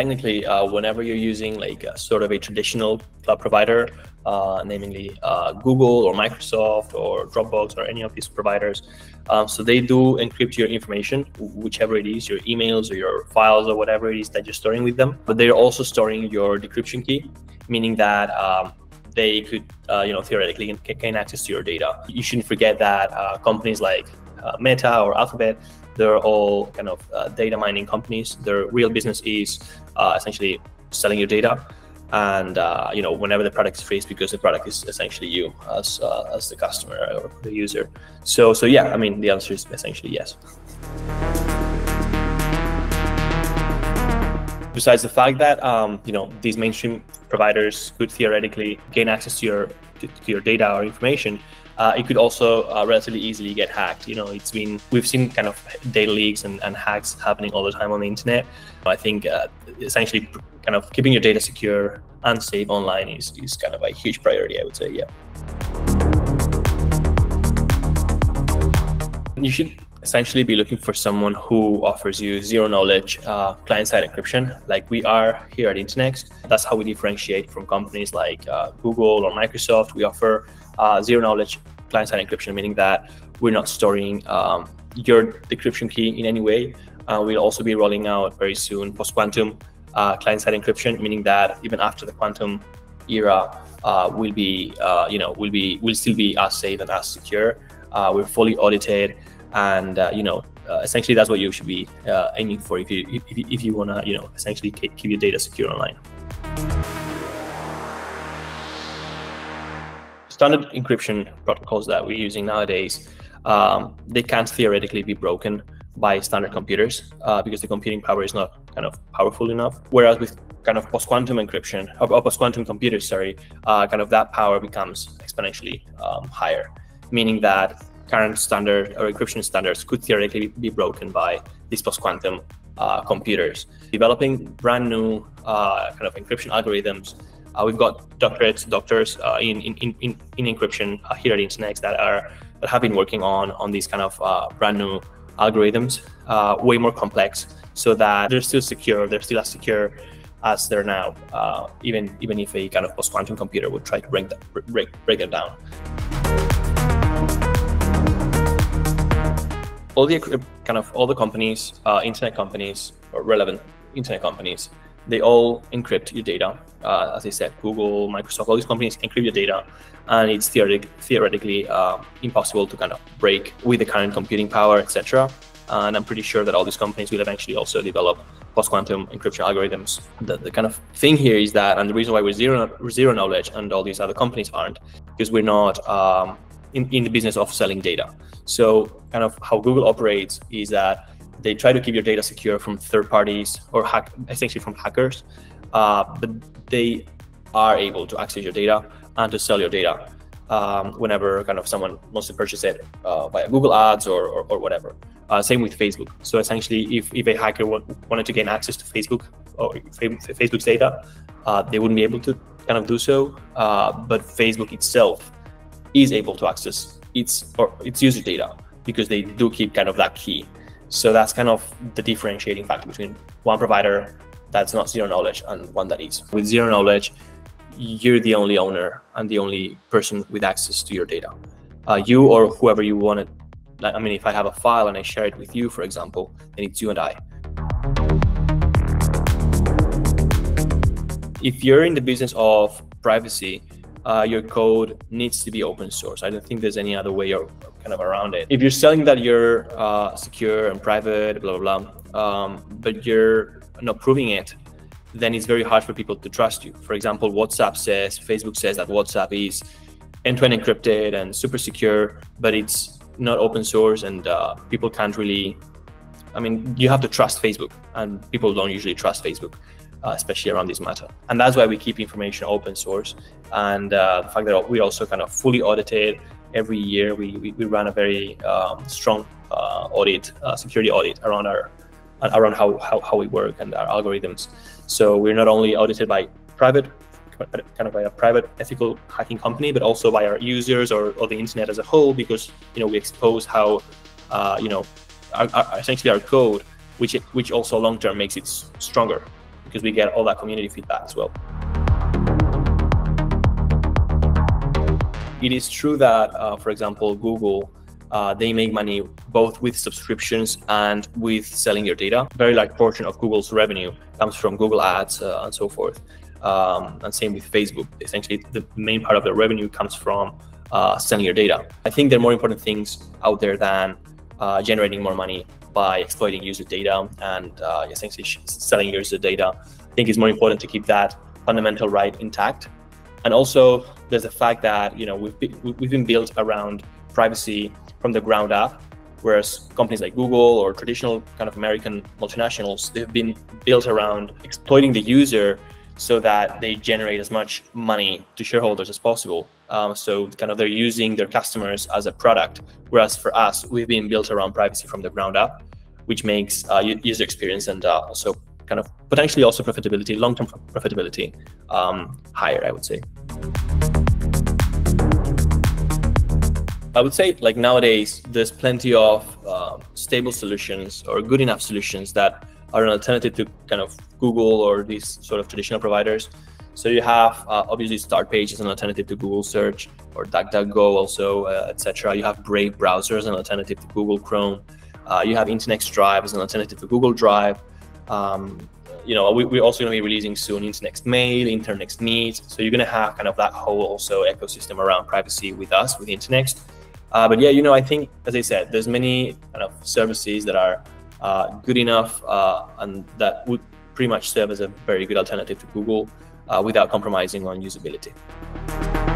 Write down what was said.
technically, whenever you're using like sort of a traditional cloud provider, namely Google or Microsoft or Dropbox or any of these providers, so they do encrypt your information, whichever it is, your emails or your files or whatever it is that you're storing with them. But they're also storing your decryption key, meaning that they could, theoretically gain access to your data. You shouldn't forget that companies like Meta or Alphabet, they're all kind of data mining companies. Their real business is essentially selling your data, and whenever the product is free, because the product is essentially you as the customer or the user. So yeah, I mean, the answer is essentially yes. Besides the fact that these mainstream providers could theoretically gain access to your data or information, it could also relatively easily get hacked. We've seen kind of data leaks and hacks happening all the time on the internet. I think essentially kind of keeping your data secure and safe online is kind of a huge priority, I would say. Yeah. You should essentially be looking for someone who offers you zero-knowledge client-side encryption, like we are here at Internext. That's how we differentiate from companies like Google or Microsoft. We offer zero-knowledge client-side encryption, meaning that we're not storing your decryption key in any way. We'll also be rolling out very soon post-quantum client-side encryption, meaning that even after the quantum era, we'll still be as safe and as secure. We're fully audited. And essentially that's what you should be aiming for if you want to essentially keep your data secure online. Standard encryption protocols that we're using nowadays, they can't theoretically be broken by standard computers because the computing power is not kind of powerful enough. Whereas with kind of post-quantum encryption or post-quantum computers, kind of that power becomes exponentially higher, meaning that current standard or encryption standards could theoretically be broken by these post-quantum computers. Developing brand new kind of encryption algorithms. We've got doctors in encryption here at Internext that have been working on these kind of brand new algorithms, way more complex, so that they're still secure. They're still as secure as they're now, even if a kind of post-quantum computer would try to break them down. All the companies, internet companies, or relevant internet companies, they all encrypt your data. As I said, Google, Microsoft, all these companies encrypt your data, and it's theoretically impossible to kind of break with the current computing power, etc. And I'm pretty sure that all these companies will eventually also develop post-quantum encryption algorithms. The kind of thing here is that, and the reason why we're zero knowledge and all these other companies aren't, because we're not in the business of selling data. So kind of how Google operates is that they try to keep your data secure from third parties or essentially from hackers, but they are able to access your data and to sell your data whenever kind of someone wants to purchase it via Google Ads or whatever. Same with Facebook. So essentially, if a hacker wanted to gain access to Facebook or Facebook's data, they wouldn't be able to kind of do so, but Facebook itself is able to access its user data because they do keep kind of that key. So that's kind of the differentiating factor between one provider that's not zero knowledge and one that is. With zero knowledge, you're the only owner and the only person with access to your data. You or whoever you want it. I mean, if I have a file and I share it with you, for example, then it's you and I. If you're in the business of privacy, your code needs to be open source. I don't think there's any other way or kind of around it. If you're selling that you're secure and private, blah, blah, blah, but you're not proving it, then it's very hard for people to trust you. For example, Facebook says that WhatsApp is end-to-end encrypted and super secure, but it's not open source, and people can't really, I mean, you have to trust Facebook, and people don't usually trust Facebook, especially around this matter. And that's why we keep information open source. And the fact that we're also kind of fully audited every year, we run a very strong security audit around how we work and our algorithms. So we're not only audited by a private ethical hacking company, but also by our users or the internet as a whole, because we expose how essentially our code, which also long term makes it stronger, because we get all that community feedback as well. It is true that, for example, Google, they make money both with subscriptions and with selling your data. A very large portion of Google's revenue comes from Google Ads and so forth. And same with Facebook. Essentially, the main part of the revenue comes from selling your data. I think there are more important things out there than generating more money by exploiting user data and essentially selling user data. I think it's more important to keep that fundamental right intact. And also, there's the fact that we've been built around privacy from the ground up, whereas companies like Google or traditional kind of American multinationals, they've been built around exploiting the user so that they generate as much money to shareholders as possible. So kind of they're using their customers as a product, whereas for us, we've been built around privacy from the ground up, which makes user experience and also kind of potentially also profitability, long-term profitability higher, I would say. I would say, like, nowadays, there's plenty of stable solutions or good enough solutions that are an alternative to kind of Google or these sort of traditional providers. So you have obviously Startpage as an alternative to Google search, or DuckDuckGo also, etc. You have Brave browser as an alternative to Google Chrome. You have Internet Drive as an alternative to Google Drive. We're also going to be releasing soon Internet Mail, Internet Meet. So you're going to have kind of that whole also ecosystem around privacy with us, with Internet. But yeah, I think, as I said, there's many kind of services that are good enough and that would pretty much serve as a very good alternative to Google without compromising on usability.